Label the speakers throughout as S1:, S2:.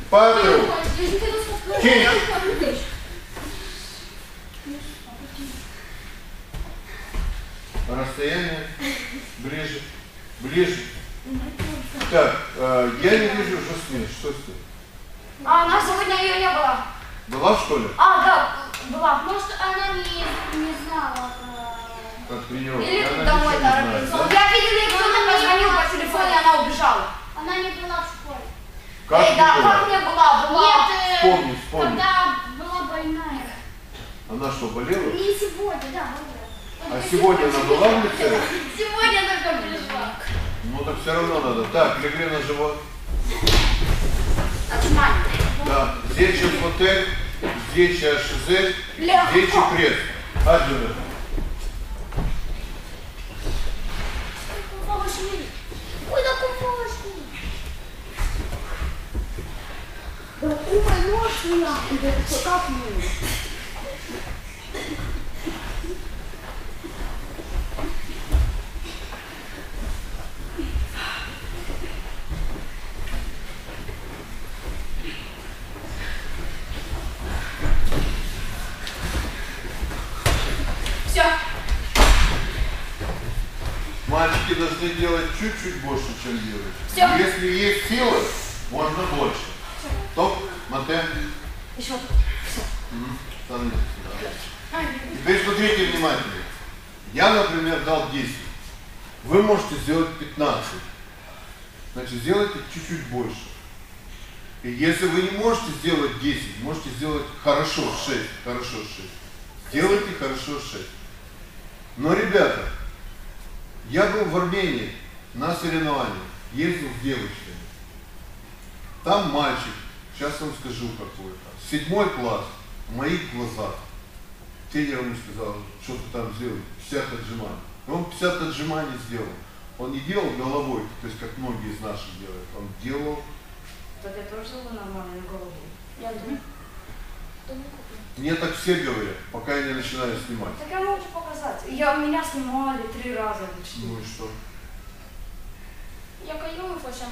S1: Патру. Кинь. Расстояние. Ближе. Ближе. Так, я не вижу Жасмин. Что с ней?
S2: Она сегодня ее не было.
S1: Была в школе?
S2: Да, была. Может, она не знала.
S1: Как тренировка.
S2: Или домой торопилась. Я видела, как кто-то позвонил по телефону, и она убежала.
S3: Она не была в школе.
S1: Как
S2: Да, как не была? Была.
S3: Нет,
S1: Вспомни.
S3: когда была больная.
S1: Она что, болела?
S3: Не сегодня, да, болела.
S1: А сегодня она была в лице?
S2: Сегодня только пришла.
S1: Ну так все равно надо. Так, легли на живот.
S2: Отжимание.
S1: Да. Здесь флотель, здесь шизель, здесь пресс. Аджуна.
S3: Ой, да помощи. Да кумай нож нахуй, да как мы?
S2: Все.
S1: Мальчики должны делать чуть-чуть больше, чем девочки.
S2: Всё.
S1: Если есть сила, можно больше. Стоп, мате.
S2: Еще.
S1: Становитесь сюда. Теперь смотрите внимательно. Я, например, дал 10. Вы можете сделать 15. Значит, сделайте чуть-чуть больше. И если вы не можете сделать 10, можете сделать хорошо 6. Хорошо 6. Сделайте хорошо 6. Но, ребята, я был в Армении на соревнованиях, ездил с девочками. Там мальчик, сейчас вам скажу какой-то, 7 класс, в моих глазах. Тренер ему сказал, что ты там сделал, 50 отжиманий. И он 50 отжиманий сделал. Он не делал головой, то есть как многие из наших делают, он делал.
S2: Так я тоже делала нормально голову. Я думаю.
S1: Мне так все говорят, пока я не начинаю снимать.
S2: Так я могу показать. Меня снимали 3 раза.
S1: Ну и что?
S3: Я каю и фашану.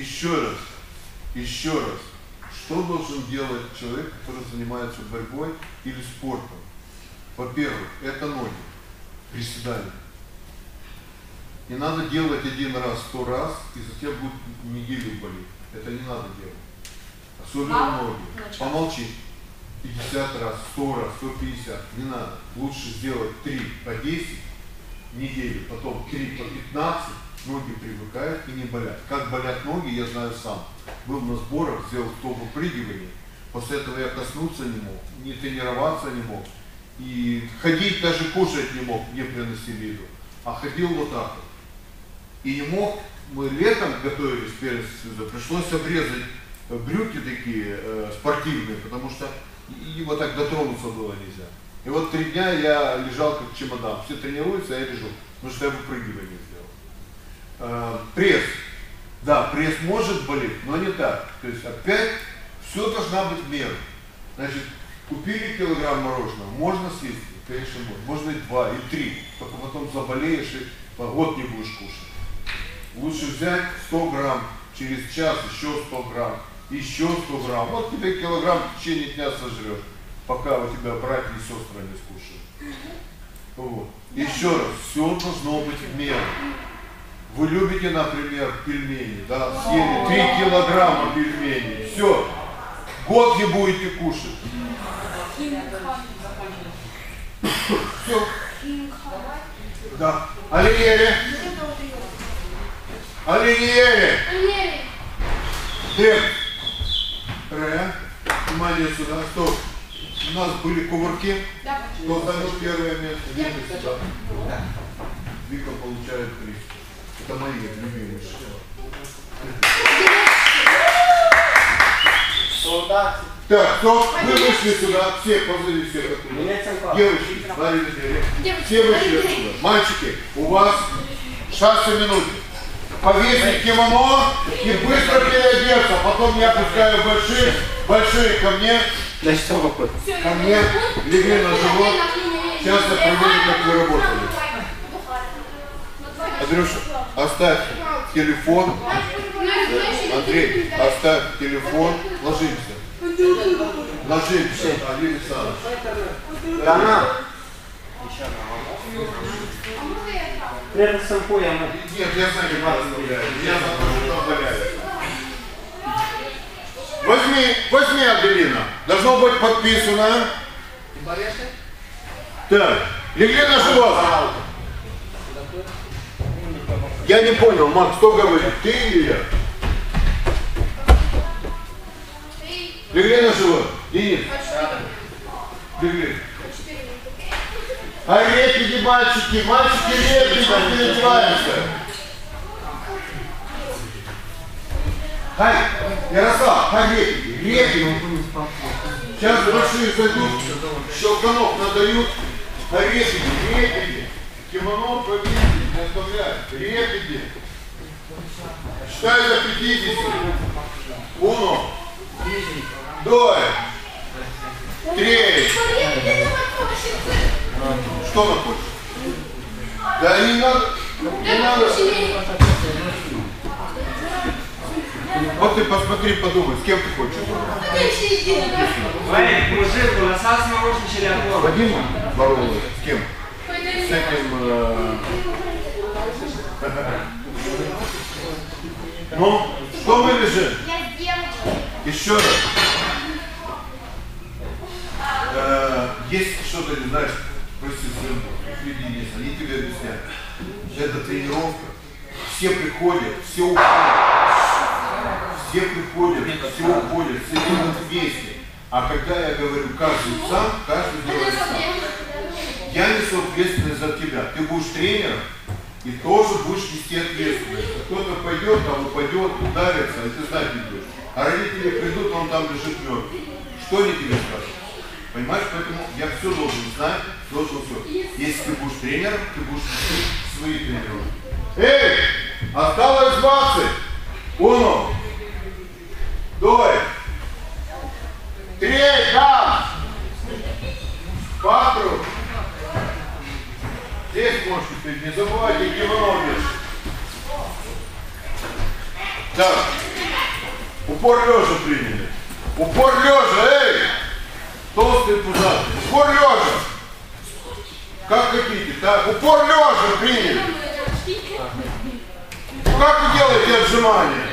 S1: Еще раз, что должен делать человек, который занимается борьбой или спортом? Во-первых, это ноги, приседания. Не надо делать 1 раз, 100 раз, и затем будет неделю болеть. Это не надо делать. Особенно ноги. Помолчи. 50 раз, 100 раз, 150. Не надо. Лучше сделать 3 по 10 неделю, потом 3 по 15, ноги привыкают и не болят. Как болят ноги, я знаю сам. Был на сборах, сделал 100 выпрыгиваний. После этого я коснуться не мог, не тренироваться не мог. И ходить даже кушать не мог, мне приносили еду. А ходил вот так вот. И не мог, мы летом готовились перед Союзом, пришлось обрезать брюки такие спортивные, потому что и вот так дотронуться было нельзя. И вот 3 дня я лежал как чемодан. Все тренируются, а я лежу, потому что я выпрыгивание сделал. Пресс. Да, пресс может болеть, но не так. То есть опять все должна быть в меру. Значит, купили килограмм мороженого, можно съесть? Конечно, можно. Можно и 2, и 3. Только потом заболеешь и год не будешь кушать. Лучше взять 100 грамм, через час еще 100 грамм, еще 100 грамм. Вот тебе килограмм в течение дня сожрешь, пока у тебя братья и сестры не скушают. Вот. Еще раз, все должно быть в меру. Вы любите, например, пельмени, да, съели 3 килограмма пельменей, все, год не будете кушать. Все. Да. Алиери. Алиери. Трек. Внимание сюда. Стоп. У нас были кувырки. Кто займет первое место? Вика сюда. Вика получает приз. Это мои любимые. Так, стоп, вы вышли сюда, все, позови всех оттуда. Девочки, смотрите, все вышли отсюда. Мальчики, у вас 6 минут. Повесить кимоно и быстро переодеться. Потом я пускаю большие ко мне. Ко мне, легли на живот. Сейчас я проверю, как вы работали. Андрюша, оставь телефон. Андрей, оставь телефон, ложимся. Ложимся, Андрей Александрович.
S4: Она. Прежде сампу я могу.
S1: Нет, я знаю, как вас гуляю. Я знаю, что валяется. Возьми, Аделина. Должно быть подписано. Так, легли на живот. Я не понял, Макс, кто говорит? Ты или я? Легли на живот. Денис. Легли. А реплики, мальчики, реплики, не переодеваемся. Хай, Ярослав, хай реплики. Сейчас большие зайдут, щелканов надают. Хай реплики. Кимоно повесить, не оставляй. Реплики. Считай за 50. Уно. Двое. Три. Что она хочет? Да не надо. Не надо. Вот ты посмотри, подумай, с кем ты хочешь?
S4: Валик, мужик, у нас наушничали отбор.
S1: Вадим Воровой? С кем? С этим... Ну, что мы лежим?
S2: Я с девочкой.
S1: Еще раз. Есть что-то, не знаешь, прости, люди есть, они тебе объясняют. Это тренировка. Все приходят, все уходят. Все приходят, все уходят, все делают вместе. А когда я говорю каждый сам, каждый делает сам. Я несу ответственность за тебя. Ты будешь тренером и тоже будешь нести ответственность. Кто-то пойдет, там упадет, ударится, и ты знать не будешь. А родители придут, он там лежит мертвый. Что они тебе скажут? Понимаешь, поэтому я все должен знать, должен все. Если ты будешь тренером, ты будешь нести свои тренировки. Эй! Осталось 20! Uno, 2, 3, 4. Здесь можете пить, не забывайте кимоно вешать. Так, упор лежа приняли. Упор лежа, эй! Толстый пузатый. Упор лежа. Как хотите, так, упор лежа приняли. Как вы делаете отжимания?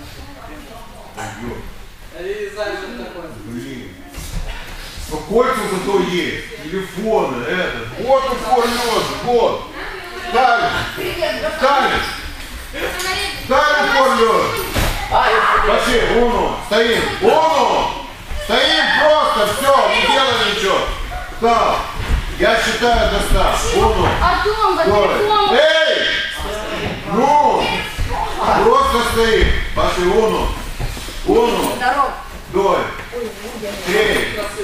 S1: Блин. Но кольца зато есть. Телефоны, это. Вот упор лежа, вот. Ставим. Ставим. Ставим упор лежа. Пошли, уну. Стоим. Уну. Стоим просто, все, не делаем ничего. Встал. Я считаю до 100. Уну. Артем, эй! Ну! Просто стоим. Пошли, уну. Уну.
S2: Здорово.
S1: 2, 3,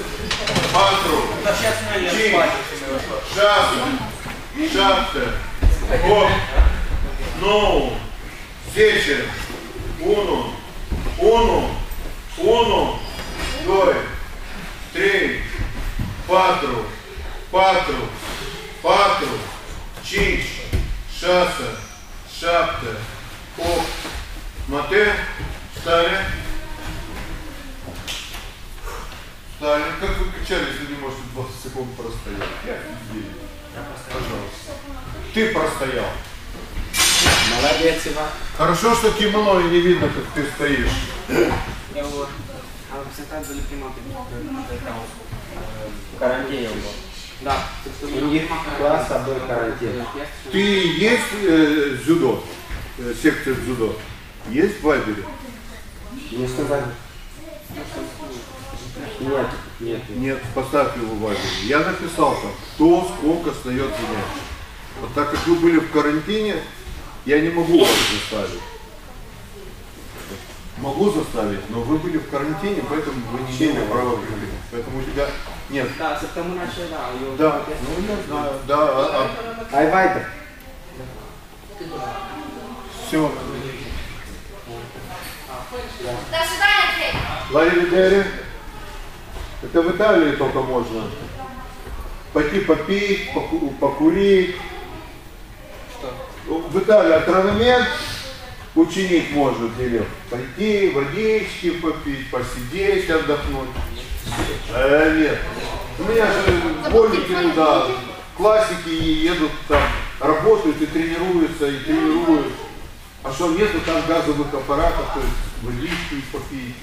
S1: 4, 5, 6, 7, 8, 10, 1, 2, 3, 4, 5, 6, 7, 8. Мате, встали. Встали. Как вы кричали, если не можете 20 секунд простоять? Пожалуйста. Ты простоял.
S4: Молодец, Иван.
S1: Хорошо, что кимоно и не видно, как ты стоишь.
S4: Я вот. А вы всегда были приматы в карантине был. Да. У них класса был карантин.
S1: Ты есть дзюдо? Секция дзюдо? Есть в Вайбере?
S4: Не сказали. Нет.
S1: Нет, поставь его в Вайбере. Я написал там, кто сколько встает занятий. Вот так как вы были в карантине, я не могу вас заставить. Могу заставить, но вы были в карантине, поэтому вы не имели права приходить. Поэтому у тебя нет.
S4: Да, с этого начали, да.
S1: Да, ну я знаю, да.
S4: Айвайдер.
S1: Все.
S2: До свидания, Фрейд.
S1: Ларивидери. Это в Италии только можно. Пойти попить, покурить.
S4: Что?
S1: В Италии отравление, ученик может или пойти, водички попить, посидеть, отдохнуть. Нет. У меня же школьники, да, классики едут там, работают и тренируются, и тренируют. А что нету там газовых аппаратов, то есть водички попить.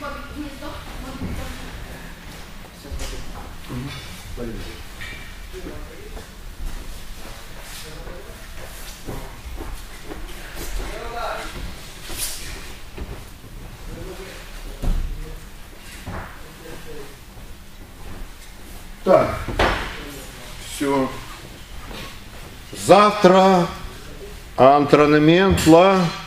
S1: Так, все. Завтра антrenament la